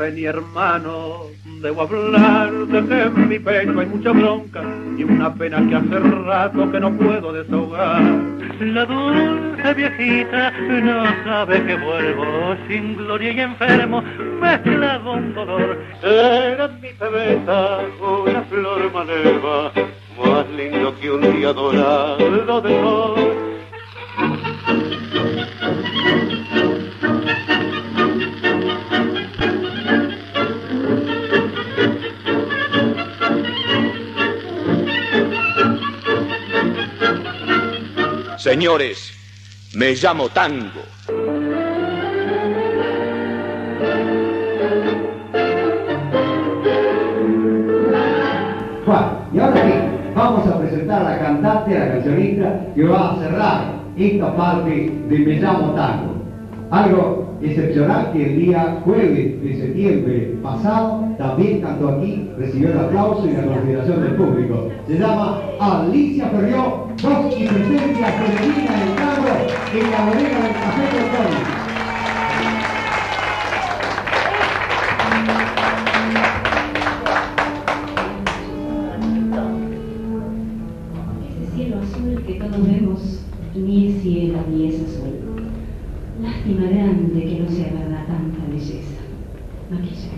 Vení, hermano, debo hablar de que en mi pecho hay mucha bronca y una pena que hace rato que no puedo desahogar. La dulce viejita no sabe que vuelvo sin gloria y enfermo, mezclado un dolor. Era mi bebeta una flor maleva, más lindo que un día dorado de sol. Señores, me llamo Tango. Bueno, y ahora sí, vamos a presentar a la cantante, a la cancionista que va a cerrar esta parte de Me llamo Tango. Algo excepcional que el día jueves de septiembre pasado también cantó aquí, recibió el aplauso y la consideración del público. Se llama Alicia Ferrió, voz y presencia femenina del tango en la bodega del Café Tortoni. Ese cielo azul que todos vemos ni es cielo ni es azul. Lástima grande que no sea verdad tanta belleza. Maquillaje.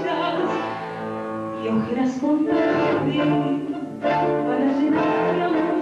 Ojeras con verde para llenar de amor.